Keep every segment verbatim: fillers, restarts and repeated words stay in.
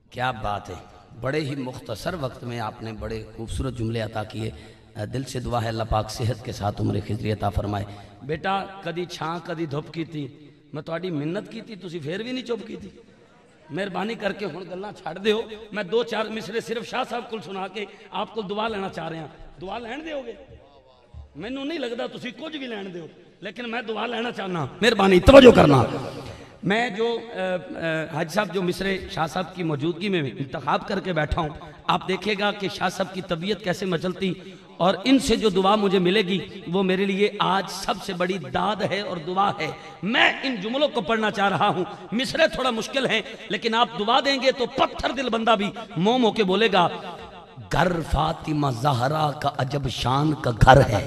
क्या बात है, बड़े ही मुख्तसर वक्त में आपने बड़े खूबसूरत जुमले अता किए। दिल से दुआ है अल्लाह पाक सेहत के साथ उम्र खिजरी अता फरमाए। बेटा कदी छां कदी धुप की थी, मैं थोड़ी मिन्नत की थी, तुसी फिर भी नहीं चुप की थी। मेहरबानी करके हुण गल्लां छड्ड दिओ। मैं दो चार मिसरे सिर्फ शाह साहब को सुना के आपको दुआ लेना चाह रहा। दुआ लैण दिओगे? मैनू नहीं लगता तुसी कुछ भी लैण दिओ, लेकिन मैं दुआ लेना चाहना। मेहरबानी तवज्जो करना। मैं जो हाजी साहब जो मिसरे शाह साहब की मौजूदगी में इंतखाब करके बैठा हूँ, आप देखिएगा कि शाह साहब की तबीयत कैसे मचलती, और इनसे जो दुआ मुझे मिलेगी वो मेरे लिए आज सबसे बड़ी दाद है और दुआ है। मैं इन जुमलों को पढ़ना चाह रहा हूँ। मिसरे थोड़ा मुश्किल है, लेकिन आप दुआ देंगे तो पत्थर दिल बंदा भी मोह मोह के बोलेगा, घर फातिमा ज़हरा का अजब शान का घर है,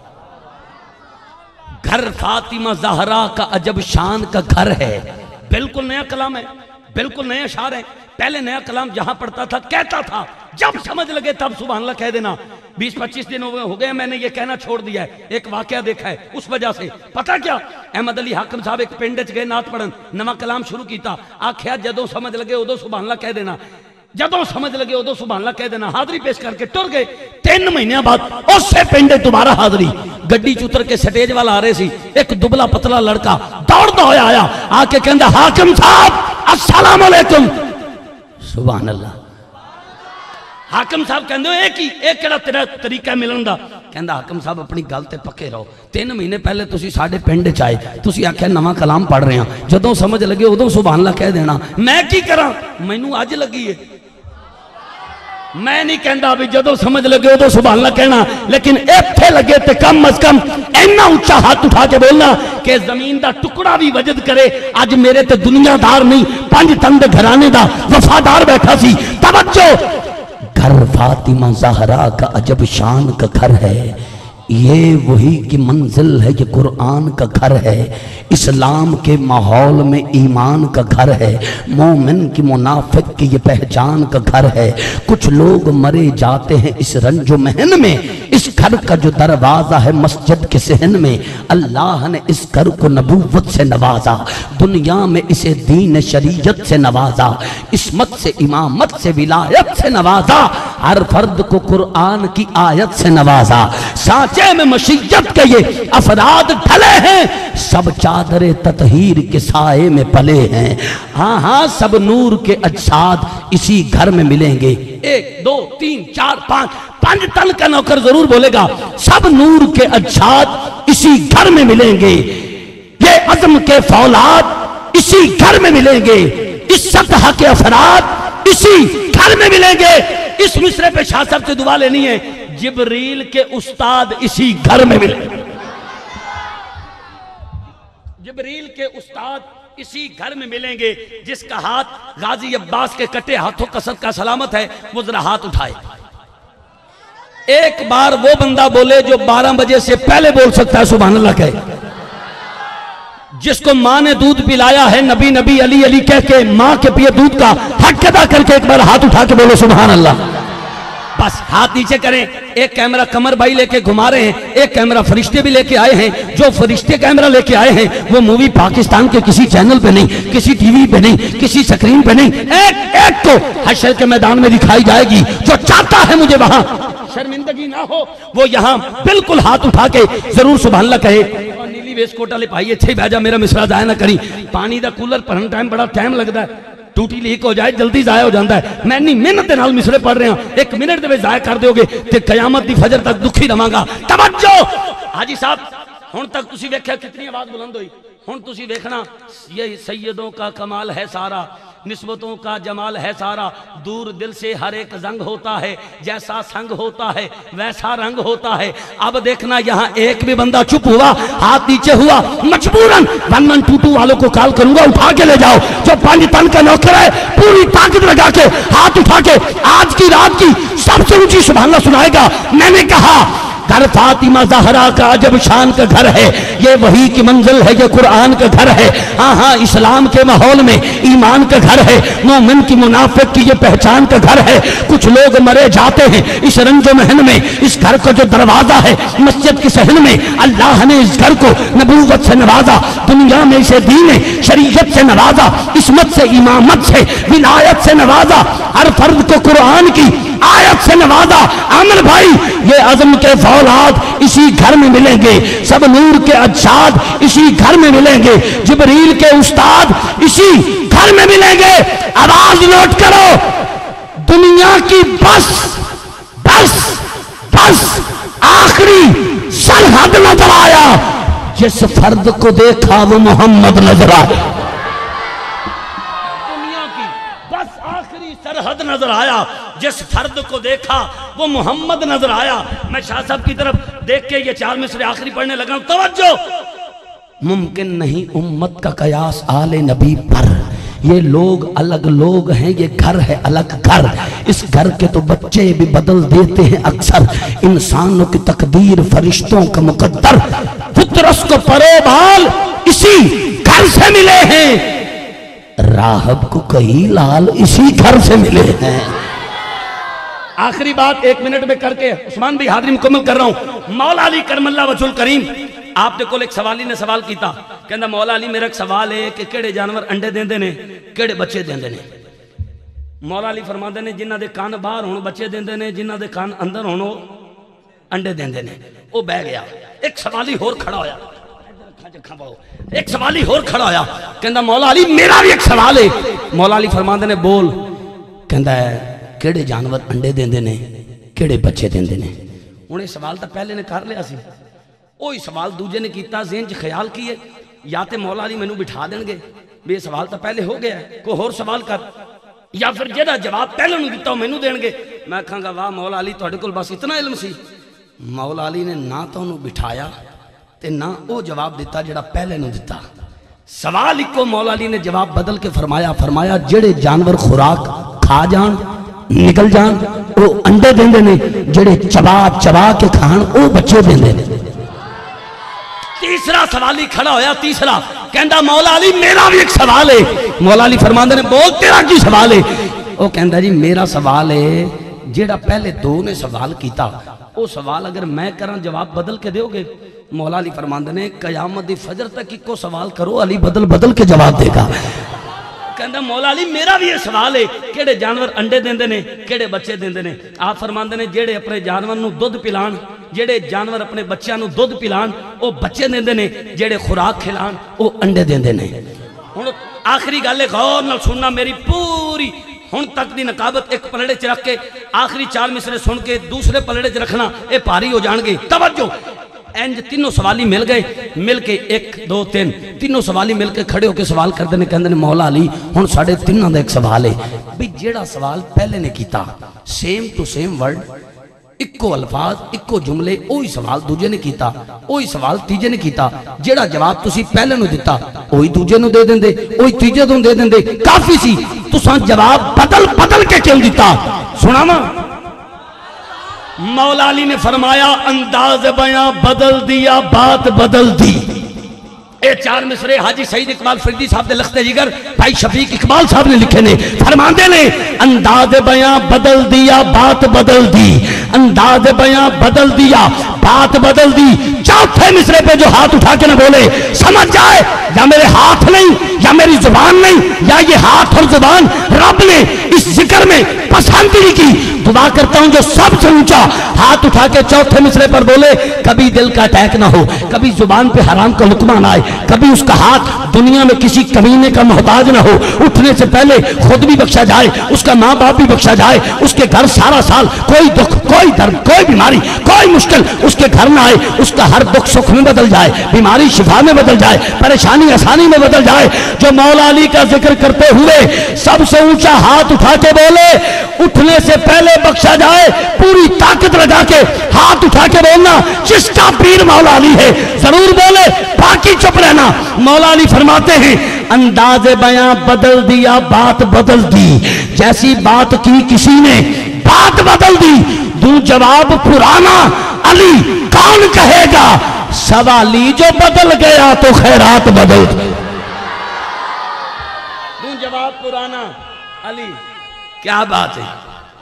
घर फातिमा ज़हरा का अजब शान का घर है। बिल्कुल नया कलाम है, बिल्कुल नया अशार है। पहले नया कलाम जहां पढ़ता था कहता था, जब समझ लगे तब सुभान अल्लाह कह देना। बीस पच्चीस दिन हो गए मैंने ये कहना छोड़ दिया है। एक वाकया देखा है उस वजह से। पता क्या, अहमद अली हाकिम साहब एक पिंड च गए नात पढ़न, नवा कलाम शुरू किया। आख्या जदों समझ लगे उदों सुभान अल्लाह कह देना, जदों समझ लगे उदों सुभान अल्लाह कह देना। हाजरी पेश करके टुर गए। तीन महीने बाद उसे पिंड दोबारा हाजरी। गड्डी च उतर के स्टेज वाला आ रहे सी, एक दुबला पतला लड़का दौड़ता होया आया, आके कहंदा हाकिम साहब अस्सलाम वालेकुम। सुभान अल्लाह। हाकिम साहब कहंदे ए की ए केड़ा तेरा तरीका मिलन दा? कहंदा हाकिम साहब अपनी गल ते पक्के रहो। तीन महीने पहले तुसी साडे पिंड च आए, तुसी आख्या नवा कलाम पढ़ रहे हैं, जदों समझ लगे उदों सुभान अल्लाह कह देना। मैं की करा, मैनू अज लगी है। मैं नहीं कहता भी जदों समझ लगे उदों सुभान अल्लाह कहना, लेकिन इत्थे लगे ते कम अज कम इन्ना उच्चा हाथ उठा के बोलना कि जमीन दा टुकड़ा भी वजद करे, अज मेरे ते दुनियादार नहीं पंज तन दे घराने दा वफादार बैठा सी। तवज्जो, घर फातिमा ज़हरा का अजब शान का घर है, ये वही की मंजिल है, ये कुरान का घर है, इस्लाम के माहौल में ईमान का घर है, मोमिन की मुनाफिक की ये पहचान का घर है। कुछ लोग मरे जाते हैं इस रंजो महन में, इस घर का जो दरवाजा है मस्जिद के सहन में, अल्लाह ने इस घर को नबूवत से नवाजा, दुनिया में इसे दीन शरीयत से नवाजा, इस्मत से इमामत से विलायत से नवाजा, हर फर्द को कुरान की आयत से नवाजा। सांचे में मशीयत के ये अफराद ढले हैं, सब चादरे ततहीर के साए में पले हैं। हाँ हाँ, सब नूर के अजसाद इसी घर में मिलेंगे। एक दो तीन चार पांच पांच तन का नौकर जरूर बोलेगा, सब नूर के अजसाद इसी घर में मिलेंगे। ये अज़म के फौलाद इसी घर में मिलेंगे, इस सतह के अफराद इसी घर में मिलेंगे। इस मिसरे पे शाह साहब से दुआ लेनी है, जिब्रील के उस्ताद इसी घर में मिले, जिब्रील के उस्ताद इसी घर में मिलेंगे। जिसका हाथ गाजी अब्बास के कटे हाथों कसरत का सलामत है, वो जरा हाथ उठाए। एक बार वो बंदा बोले जो बारह बजे से पहले बोल सकता है सुभान अल्लाह कहे। जिसको माँ ने दूध पिलाया है, नबी नबी अली अली कह के माँ के पिए दूध का हक अदा करके एक बार हाथ उठा के बोलो सुभान अल्लाह। बस हाथ नीचे करें। एक कैमरा कमर भाई लेके घुमा रहे हैं, एक कैमरा फरिश्ते भी लेके आए हैं। जो फरिश्ते कैमरा लेके आए हैं वो मूवी पाकिस्तान के किसी चैनल पे नहीं, किसी टीवी पे नहीं, किसी स्क्रीन पे नहीं, एक एक को हश्र के मैदान में दिखाई जाएगी। जो चाहता है मुझे वहां शर्मिंदगी ना हो, वो यहाँ बिल्कुल हाथ उठा के जरूर सुभान अल्लाह कहे। नीली वेस्टकोट वाले भाई इत्थे भेजा, मेरा मिसरा जाया ना करी। पानी का कूलर भरन टाइम बड़ा टाइम लगता है, टूटी लीक हो जाए जल्दी जाया हो जाता है। मैं नहीं मेहनत नाल मिसरे पढ़ रहा, एक मिनट दे जाया कर दोगे ते कयामत दी फजर तक दुखी रवांगा। तवज्जो हाजी साहब, हुण तक तुसी वेख्या कितनी आवाज बुलंद हुई, हुण तुसी देखना ये सैयदों का कमाल है सारा, निस्बतों का जमाल है सारा, दूर दिल से हर एक जंग होता है, जैसा संग होता है वैसा रंग होता है। अब देखना यहाँ एक भी बंदा चुप हुआ, हाथ नीचे हुआ, मजबूरन वन वन टू टू वालों को कॉल करूंगा, उठा के ले जाओ। जो पांच तन का नौकर है पूरी ताकत लगा के हाथ उठा के आज की रात की सबसे ऊंची सुभान अल्लाह सुनाएगा। मैंने कहा घर फातिमा ज़हरा का अजब शान का घर है, ये वही की मंजिल है, ये कुरान का घर है। हाँ हाँ इस्लाम के माहौल में ईमान का घर है, मोमिन की मुनाफिक की ये पहचान का घर है। कुछ लोग मरे जाते हैं इस रंजो महन में, इस घर का जो दरवाजा है मस्जिद के सहन में, अल्लाह ने इस घर को नबूवत से नवाजा, दुनिया में इसे दीन शरीयत से नवाजा, इस्मत से, इमामत से, विलायत से नवाजा, हर फर्द को कुरान की आयत से नवाजा। आमिर भाई ये अज़म के फौलाद इसी घर में मिलेंगे, सब नूर के अज्जाद इसी घर में मिलेंगे, जिब्रील के उस्ताद इसी घर में मिलेंगे। आवाज नोट करो, दुनिया की बस बस बस आखिरी सरहद नजर आया, जिस फर्द को देखा वो मोहम्मद नजर आया। दुनिया की बस आखिरी सरहद नजर आया, जिस फर्द को देखा वो मोहम्मद नजर आया। मैं शाह साहब की तरफ देख के ये चार मिसरे आखिरी पढ़ने लगा। तवज्जो, मुमकिन नहीं उम्मत का कयास आले नबी पर, ये लोग अलग लोग हैं, ये घर है अलग घर। इस घर के तो बच्चे भी बदल देते हैं अक्सर, इंसानों की तकदीर फरिश्तों का मुकद्दर। फितरत को परोबाल इसी घर से मिले हैं, राहब को कई लाल इसी घर से मिले हैं। आखिरी बात एक मिनट में करके उस्मान भी हाजिरी मुकम्मल कर रहा हूं। मौला अली करमल्ला वजहुल करीम आपने कोल एक सवाली ने सवाल किया, कहता मौला अली मेरा एक सवाल है कि केड़े जानवर अंडे देंदे ने, केड़े बच्चे देंदे ने। मौला अली फरमाते ने जिन्हां दे कान बाहर होण बच्चे देंदे ने, जिन्हां दे कान अंदर होण अंडे देंदे ने। वो बह गया। एक सवाली होर खड़ा होया, एक सवाली होर खड़ा होया, कहता मौला अली मेरा भी एक सवाल है। मौला अली फरमाते ने बोल। कहता है केड़े जानवर अंडे देंदे ने, केड़े बच्चे देंदे ने। हुण ये सवाल तो पहले ने कर लिया सी, वही सवाल दूजे ने किया, ज़हन च ख्याल किए या तो मौला अली मैनू बिठा देंगे भी ये सवाल तो पहले हो गया, कोई होर सवाल कर, या फिर जेड़ा जवाब पहले नूं दिता मैनू देंगे। मैं आखांगा वाह मौला अली तुहाडे कोल बस इतना इल्म सी। मौला अली ने ना तो उन्होंने बिठाया ते ना वो जवाब दिता जेड़ा पहले नूं दिता। सवाल इको मौला अली ने जवाब बदल के फरमाया, फरमाया जेड़े जानवर खुराक खा जान निकल जान वो अंडे देंदे ने, जेड़े चबा चबा के खान वो बच्चे देंदे ने। तीसरा सवाली खड़ा होया, तीसरा कहता मौला अली मेरा भी एक सवाल है। मौला अली फरमाते ने बोल तेरा की सवाल है। वो कहता जी मेरा सवाल है जेड़ा पहले दो ने सवाल किया वो सवाल अगर मैं करा जवाब बदल के दोगे। मौला अली फरमाते ने कयामत दी फजर तक इको सवाल करो, अली बदल बदल के जवाब देगा। कहता मौला अली मेरा भी ये सवाल है केड़े जानवर अंडे देंदे ने, केड़े बच्चे देंदे ने। आप फरमाते ने जेड़े अपने जानवर नूं दुध पिलान, जेड़े जानवर अपने बच्चों नूं दुध पिलान वो बच्चे देंदे ने, जेड़े खुराक खिलान वो अंडे देंदे ने। हुण आखिरी गल है, गौर नाल सुनना मेरी पूरी हुण तक दी नकाबत एक पलड़े च रख के आखिरी चार मिसरे सुन के दूसरे पलड़े च रखना, ये भारी हो जाएंगे। तवज्जो, इंज तीनों सवाली मिल गए, मिल के एक दो तीन तीनों सवाली मिल के खड़े होकर सवाल करते हैं, कहते हैं मौला अली हुण साडे तिन्हां दा एक सवाल है भी जेड़ा सवाल पहले ने किया सेम टू सेम वर्ड, इको अल्फाज इको जुमले, वही सवाल दूजे ने किया, वही सवाल तीजे ने किया, जेड़ा जवाब तुसी पहले नूं दिता वही दूजे नूं दे देंदे, वही तीजे नूं दे देंदे। काफी सी, तुसां जवाब बदल बदल के क्यों दिता? सुनावा। मौला अली ने फरमाया अंदाज बयां बदल दिया, बात बदल दी। ये चार मिसरे हाजी सईद इकबाल फरीदी साहब ने लख्ते जिगर भाई शफीक इकबाल साहब ने लिखे ने। फरमाते ने अंदाज बयां बदल दिया, बात बदल दी, अंदाज बयां बदल दिया, बात बदल दी। चौथे मिसरे पे जो हाथ उठा के न बोले समझ जाए या मेरे हाथ नहीं या मेरी जुबान नहीं, या ये हाथ और जुबान रब ने इस जिक्र में पसंद नहीं की। दुआ करता हूं जो सबसे ऊंचा हाथ उठा के चौथे मिसरे पर बोले, कभी दिल का अटैक ना हो, कभी जुबान पे हराम का लुकमा ना आए, कभी उसका हाथ दुनिया में किसी कमीने का मोहताज ना हो, उठने से पहले खुद भी बख्शा जाए, उसका माँ बाप भी बख्शा जाए, उसके घर सारा साल कोई दुख कोई दर्द कोई बीमारी कोई मुश्किल उसके घर ना आए, उसका हर दुख सुख में बदल जाए, बीमारी शिफा में बदल जाए, परेशानी आसानी में बदल जाए। जो मौला अली का जिक्र करते हुए सबसे ऊंचा हाथ उठा के बोले, उठने से पहले बख्शा जाए, पूरी ताकत लगा के हाथ उठा के बोलना जिसका पीर मौला अली है, जरूर बोले, बाकी चुप रहना। मौला अली फरमाते हैं अंदाज़े बयां बदल दिया, बात बदल दी। जैसी बात की किसी ने बात बदल दी, दूं जवाब पुराना, अली कौन कहेगा सवाली जो बदल गया तो खैरात बदल। दूं जवाब पुराना अली, क्या बात है।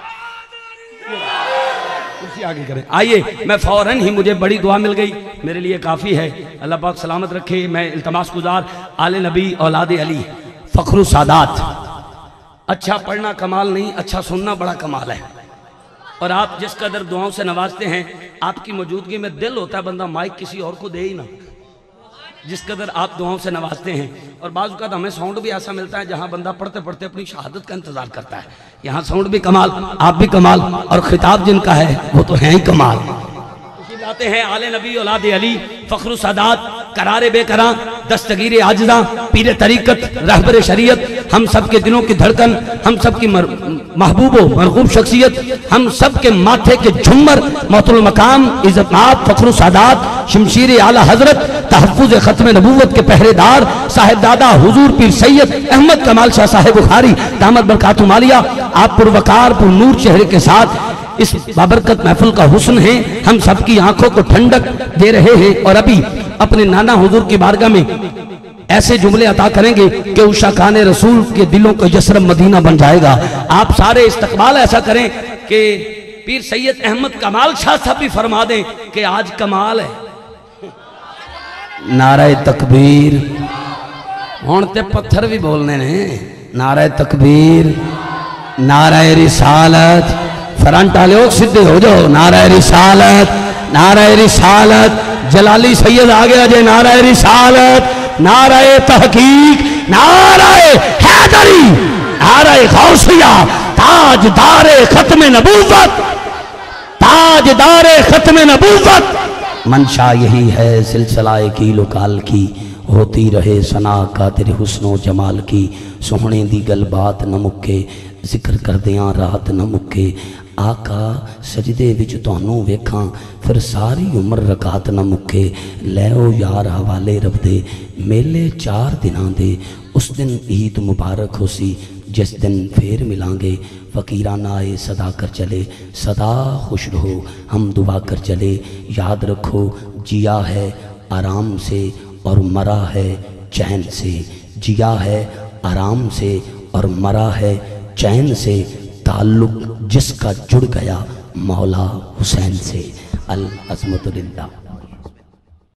कुर्सी आगे करें। आइए, मैं फौरन ही, मुझे बड़ी दुआ मिल गई, मेरे लिए काफ़ी है। अल्लाह पाक सलामत रखे। मैं इल्तमास गुजार आले नबी औलाद अली फ़ख्रुस सादात। अच्छा पढ़ना कमाल नहीं, अच्छा सुनना बड़ा कमाल है। और आप जिस कदर दुआओं से नवाजते हैं, आपकी मौजूदगी में दिल होता है बंदा माइक किसी और को दे ही ना, जिस कदर आप दुआओं से नवाजते हैं। और बाज़ औक़ात हमें साउंड भी ऐसा मिलता है जहां बंदा पढ़ते पढ़ते अपनी शहादत का इंतजार करता है। यहाँ साउंड भी कमाल, आप भी कमाल, और खिताब जिनका है वो तो है ही कमाल। लाते हैं आले नबी औलाद अली फ़ख्रुस सादात, करारे बेकरां, दस्तगीर आजदा, पीर तरीकत, रहबर शरीयत, हम सब के दिलों की धड़कन, हम सब की महबूब मरगूब शख्सियत, हम सब के माथे के झुम्मर, मौतुल मकाम, इज़्ज़तनाब फ़ख्रुस सादात, शमशीर आला हजरत, तहफ़्फ़ुज़ ख़त्म नबूवत के पहरेदार, साहिब दादा हुजूर पीर सैयद अहमद कमाल शाह साहिब बुखारी दामद बरकातुहु मालिया, आप पुरवकार पुरनूर चेहरे के साथ इस बाबरकत महफिल का हुस्न है, हम सबकी आंखों को ठंडक दे रहे हैं। और अभी अपने नाना हुजूर की बारगाह में ऐसे जुमले अता करेंगे कि उषा खाने रसूल के दिलों का यसरब मदीना बन जाएगा। आप सारे इस्तकबाल ऐसा करें कि पीर सैयद अहमद कमाल शाह साहब भी फरमा दें कि आज कमाल है। नारे तकबीर, हुण ते पत्थर भी बोलने ने, नारे तकबीर, नारे रिसालत, फ्रंट वाले सीधे हो जाओ, नारे रिसालत, नारे रिसालत, जलाली सैयद आ गया जे, नारे रिसालत, नारे तहकीक, नारे हैदरी, नारे गौसिया, ताजदारे खत्म नबूवत, ताजदारे खत्म नबूवत। मंशा यही है सिलसिलाए की लोकाल की, होती रहे सना का तेरे हुस्नो जमाल की। सोहने दी गल बात न मुक्के, जिक्र करदियां रात न मुक्के। आका सजदे विच तुहानू वेखां, फिर सारी उम्र रकात न मुक्के। लैओ यार हवाले रब दे, मेले चार दिनां दे। उस दिन ईद मुबारक होसी, जिस दिन फिर मिलांगे। फ़कीराना आए सदा कर चले, सदा खुश रहो हम दुआ कर चले। याद रखो जिया है आराम से और मरा है चैन से, जिया है आराम से और मरा है चैन से। ताल्लुक जिसका जुड़ गया मौला हुसैन से। अल अज़मतु लिल्लाह।